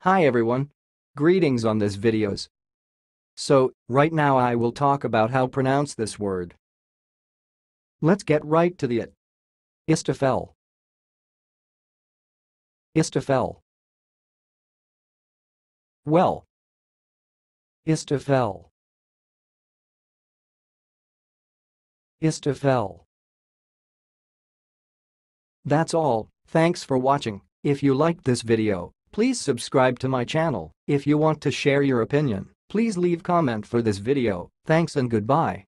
Hi everyone. Greetings on this videos. So, right now I will talk about how pronounce this word. Let's get right to it. Ystafell. Ystafell. Well. Ystafell. Ystafell. That's all. Thanks for watching. If you liked this video, please subscribe to my channel. If you want to share your opinion, please leave comment for this video. Thanks and goodbye.